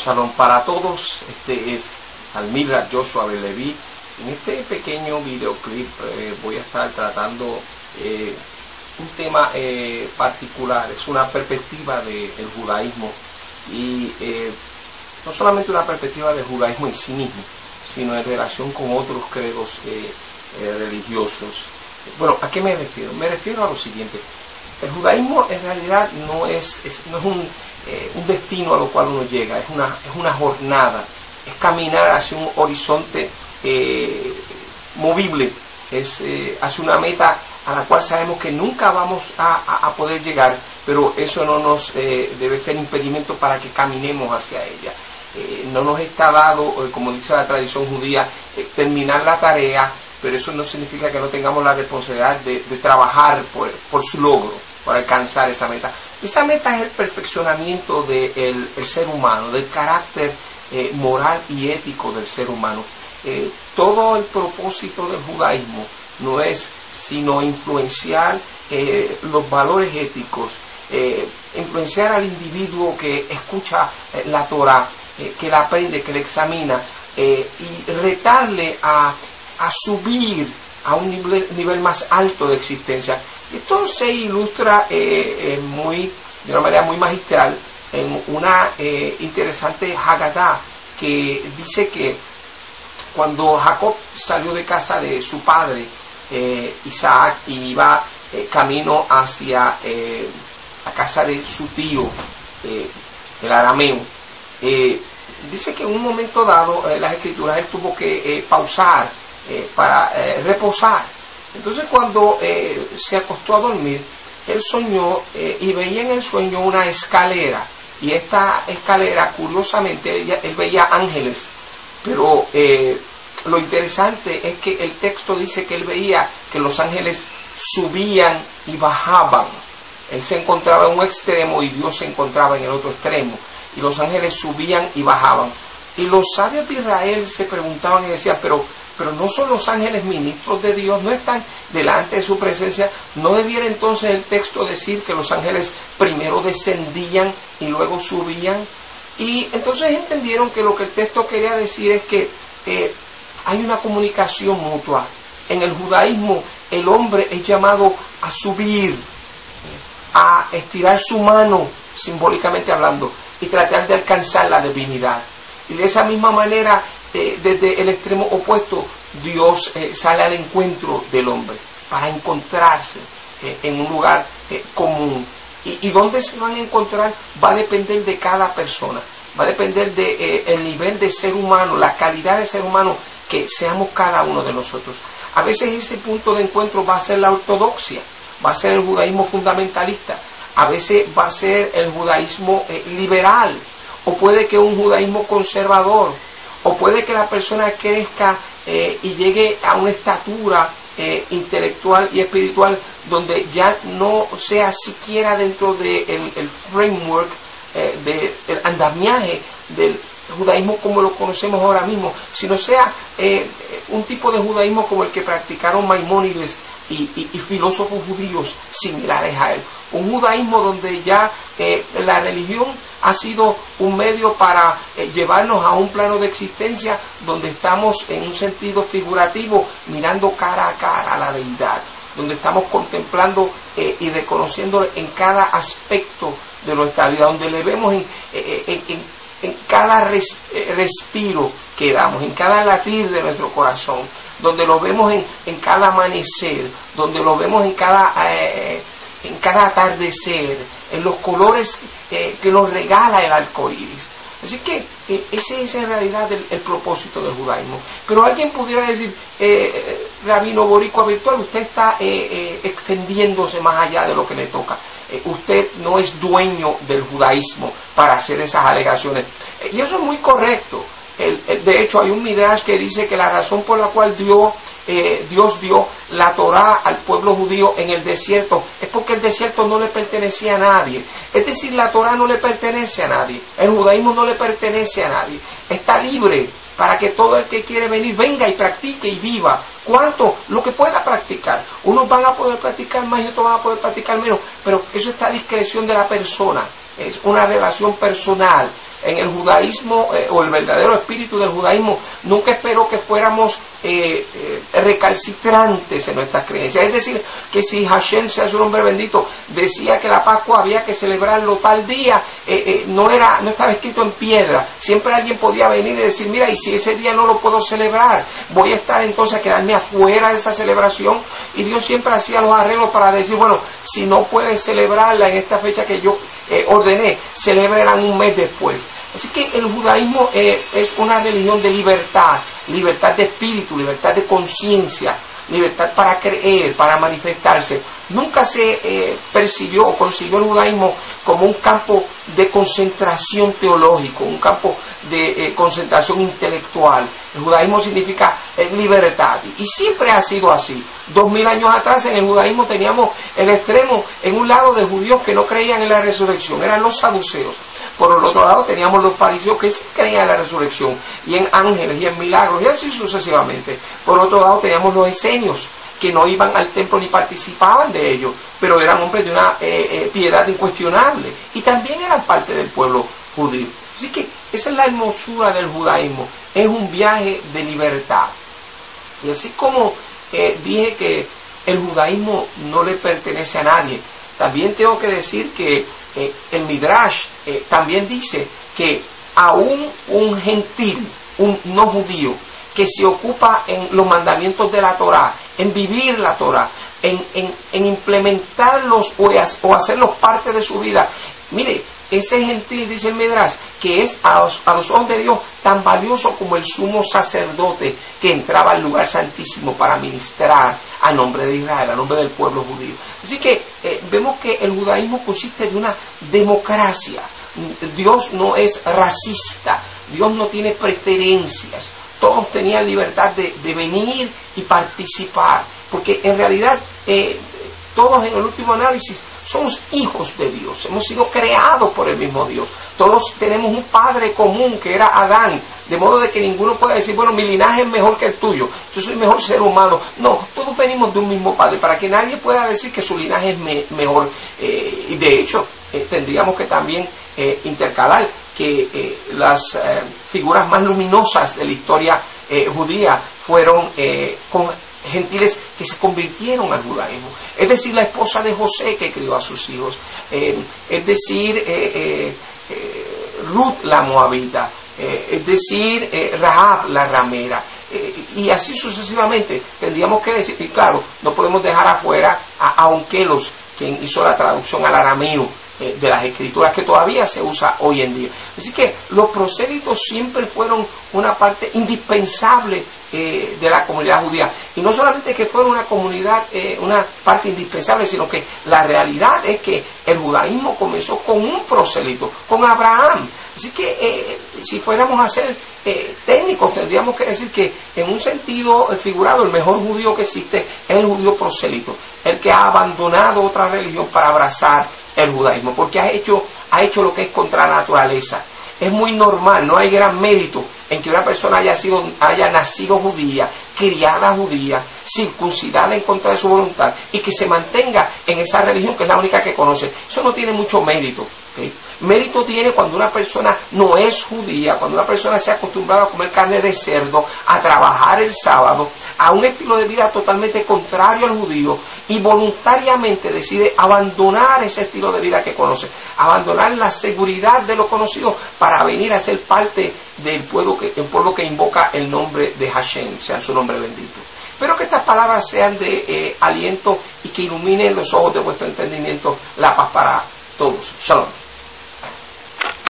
Shalom para todos. Este es Almira Joshua Beleví. En este pequeño videoclip voy a estar tratando un tema particular. Es una perspectiva del judaísmo y no solamente una perspectiva del judaísmo en sí mismo, sino en relación con otros credos religiosos. Bueno, ¿a qué me refiero? Me refiero a lo siguiente. El judaísmo en realidad no es un destino a lo cual uno llega, es una jornada, es caminar hacia un horizonte movible, es hacia una meta a la cual sabemos que nunca vamos a poder llegar, pero eso no nos debe ser impedimento para que caminemos hacia ella. No nos está dado, como dice la tradición judía, terminar la tarea, pero eso no significa que no tengamos la responsabilidad de trabajar por su logro, por alcanzar esa meta. Esa meta es el perfeccionamiento del ser humano, del carácter moral y ético del ser humano. Todo el propósito del judaísmo no es sino influenciar los valores éticos, influenciar al individuo que escucha la Torah, que la aprende, que la examina, y retarle a subir a un nivel más alto de existencia. Esto se ilustra de una manera muy magistral en una interesante Haggadah que dice que cuando Jacob salió de casa de su padre Isaac y iba camino hacia la casa de su tío, el arameo, dice que en un momento dado las escrituras él tuvo que pausar para reposar. Entonces cuando se acostó a dormir, él soñó y veía en el sueño una escalera, y esta escalera, curiosamente, él veía ángeles, pero lo interesante es que el texto dice que él veía que los ángeles subían y bajaban. Él se encontraba en un extremo y Dios se encontraba en el otro extremo, y los ángeles subían y bajaban. Y los sabios de Israel se preguntaban y decían, pero no son los ángeles ministros de Dios, no están delante de su presencia. ¿No debiera entonces el texto decir que los ángeles primero descendían y luego subían? Y entonces entendieron que lo que el texto quería decir es que hay una comunicación mutua. En el judaísmo el hombre es llamado a subir, a estirar su mano, simbólicamente hablando, y tratar de alcanzar la divinidad. Y de esa misma manera, desde el extremo opuesto, Dios sale al encuentro del hombre para encontrarse en un lugar común. Y dónde se van a encontrar va a depender de cada persona, va a depender del nivel de ser humano, la calidad de ser humano que seamos cada uno de nosotros. A veces ese punto de encuentro va a ser la ortodoxia, va a ser el judaísmo fundamentalista, a veces va a ser el judaísmo liberal, o puede que un judaísmo conservador, o puede que la persona crezca y llegue a una estatura intelectual y espiritual donde ya no sea siquiera dentro del framework, del andamiaje del judaísmo como lo conocemos ahora mismo, sino sea un tipo de judaísmo como el que practicaron Maimónides y filósofos judíos similares a él. Un judaísmo donde ya la religión ha sido un medio para llevarnos a un plano de existencia donde estamos en un sentido figurativo mirando cara a cara a la deidad, donde estamos contemplando y reconociendo en cada aspecto de nuestra vida, donde le vemos en cada respiro que damos, en cada latir de nuestro corazón, donde lo vemos en cada amanecer, donde lo vemos en cada atardecer, en los colores que nos regala el arco iris. Así que ese es en realidad el propósito del judaísmo. Pero alguien pudiera decir, Rabino Boricua Virtual, usted está extendiéndose más allá de lo que le toca. Usted no es dueño del judaísmo para hacer esas alegaciones. Y eso es muy correcto. De hecho, hay un midrash que dice que la razón por la cual Dios dio la Torá al pueblo judío en el desierto es porque el desierto no le pertenecía a nadie. Es decir, la Torá no le pertenece a nadie, el judaísmo no le pertenece a nadie, está libre para que todo el que quiere venir venga y practique y viva. ¿Cuánto? Lo que pueda practicar. Unos van a poder practicar más y otros van a poder practicar menos, pero eso está a discreción de la persona. Es una relación personal. en el judaísmo, o el verdadero espíritu del judaísmo, nunca esperó que fuéramos recalcitrantes en nuestras creencias. Es decir, que si Hashem, sea su nombre bendito, decía que la Pascua había que celebrarlo tal día, no estaba escrito en piedra. Siempre alguien podía venir y decir, mira, y si ese día no lo puedo celebrar, voy a estar entonces a quedarme afuera de esa celebración. Y Dios siempre hacía los arreglos para decir, bueno, si no puedes celebrarla en esta fecha que yo ordené, celebren un mes después. Así que el judaísmo es una religión de libertad de espíritu, libertad de conciencia, libertad para creer, para manifestarse. Nunca se percibió o concibió el judaísmo como un campo de concentración teológico, un campo de concentración intelectual. El judaísmo significa libertad, y siempre ha sido así. 2000 años atrás en el judaísmo teníamos el extremo, en un lado, de judíos que no creían en la resurrección, eran los saduceos. Por el otro lado teníamos los fariseos que sí creían en la resurrección y en ángeles y en milagros, y así sucesivamente. Por otro lado teníamos los esenios, que no iban al templo ni participaban de ello, pero eran hombres de una piedad incuestionable y también eran parte del pueblo judío. Así que esa es la hermosura del judaísmo, es un viaje de libertad. Y así como dije que el judaísmo no le pertenece a nadie, también tengo que decir que el Midrash también dice que aún un gentil, un no judío, que se ocupa en los mandamientos de la Torá, en vivir la Torá, en implementarlos o hacerlos parte de su vida, mire, ese gentil, dice el Midrash, que es a los ojos de Dios tan valioso como el sumo sacerdote que entraba al lugar santísimo para ministrar a nombre de Israel, a nombre del pueblo judío. Así que vemos que el judaísmo consiste de una democracia. Dios no es racista, Dios no tiene preferencias. Todos tenían libertad de venir y participar, porque en realidad todos, en el último análisis, somos hijos de Dios, hemos sido creados por el mismo Dios. Todos tenemos un padre común que era Adán, de modo de que ninguno pueda decir, bueno, mi linaje es mejor que el tuyo, yo soy mejor ser humano. No, todos venimos de un mismo padre, para que nadie pueda decir que su linaje es mejor. Y de hecho, tendríamos que también intercalar que las figuras más luminosas de la historia judía fueron con gentiles que se convirtieron al judaísmo. Es decir, la esposa de José que crió a sus hijos, es decir, Ruth la moabita, es decir, Rahab la ramera, y así sucesivamente. Tendríamos que decir, y claro, no podemos dejar afuera a Onkelos, quien hizo la traducción al arameo de las escrituras, que todavía se usa hoy en día. Así que los prosélitos siempre fueron una parte indispensable de la comunidad judía, y no solamente que fueron una comunidad, una parte indispensable, sino que la realidad es que el judaísmo comenzó con un prosélito, con Abraham. Así que si fuéramos a ser técnicos, tendríamos que decir que en un sentido figurado el mejor judío que existe es el judío prosélito, el que ha abandonado otra religión para abrazar el judaísmo, porque ha hecho lo que es contra la naturaleza. Es muy normal, no hay gran mérito en que una persona haya nacido judía, criada judía, circuncidada en contra de su voluntad, y que se mantenga en esa religión que es la única que conoce. Eso no tiene mucho mérito, ¿okay? Mérito tiene cuando una persona no es judía, cuando una persona se ha acostumbrado a comer carne de cerdo, a trabajar el sábado, a un estilo de vida totalmente contrario al judío, y voluntariamente decide abandonar ese estilo de vida que conoce, abandonar la seguridad de lo conocido para venir a ser parte del pueblo que invoca el nombre de Hashem, sea su nombre bendito. Espero que estas palabras sean de aliento y que iluminen los ojos de vuestro entendimiento. La paz para todos. Shalom.